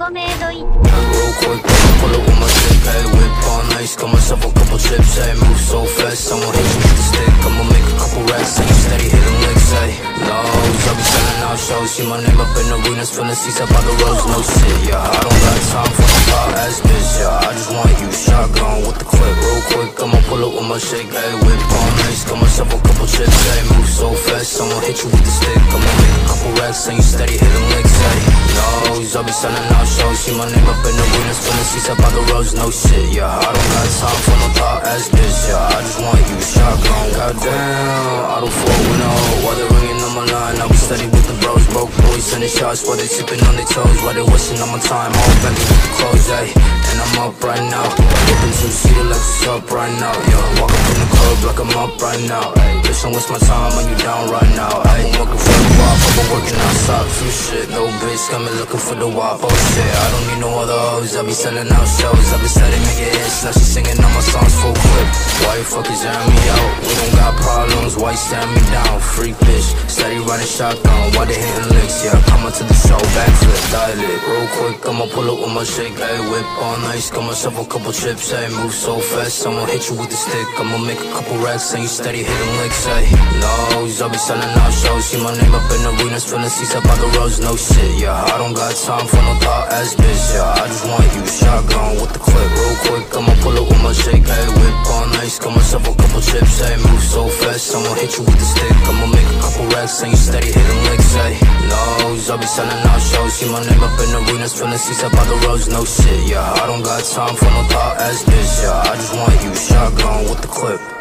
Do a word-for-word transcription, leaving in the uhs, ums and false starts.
トメイドイッ Real quick, pull up with my stick, hey, whip on ice, got myself a couple chips, hey, move so fast, I'ma hit you with the stick, I'ma make a couple racks, and you steady hitting licks, hey, nose, I'll be selling out shows, see my name up in arenas, filling seats up by the roads, no shit, yeah, I don't got time for no hot ass bitch, yeah, I just want you, shotgun with the clip, real quick, I'ma pull up with my shake, hey, whip on ice, got myself a couple chips, hey, move so fast, I'ma hit you with the stick, I'ma make a couple racks, and you steady hitting licks, hey, nose, I'll be selling out shows, see my name up in arenas, filling seats up by the roads, no shit, yeah, I don't got time for no thought ass bitch, yeah, I just want you, shotgun, goddamn, I don't fuck with no, while they ringing on my line, I'll be steady with the bros, broke boys, sending shots while they sipping on their toes, while they wasting on my time, all Bentley with the clothes, ayy, and I'm up right now, whipping two-seater like it's up right now, yeah, walk up in the club like I'm up right now, ayy, bitch, don't waste my time when you down right now, ayy, I'm working for the wop, I've been working outside, few shit, no bitch, got me looking for the wop, oh shit, I don't need no other hoes, I be selling out shows, I be steady making hits, now she singing all my songs full clip, why you fuckers jam me out, we don't got problems, why you stand me down, freak bitch, steady riding shotgun, why they hitting licks, yeah, coming to the show, backflip, dial it, real quick, I'ma pull up with my shake, ayy, whip on ice, got myself a couple chips, ayy, move so fast, I'ma hit you with the stick, I'ma make a couple racks, and you steady hitting licks, ayy, nose, I'll be selling out shows, see my name up in arenas, filling seats up by the roads, no shit, yeah, I don't got time for no thought ass bitch, yeah, I just want you, shotgun with the clip, real quick, I'ma pull up with my shake, ayy, whip on ice, got myself a couple chips, ayy, move so fast, I'ma hit you with the stick, I'ma make a couple racks, and you steady hitting licks, ayy, nose, I'll be selling out shows, see my name up in arenas, filling seats up by the roads, no shit, yeah, I don't got time for no thought ass bitch, yeah, I just want you, shotgun with the clip.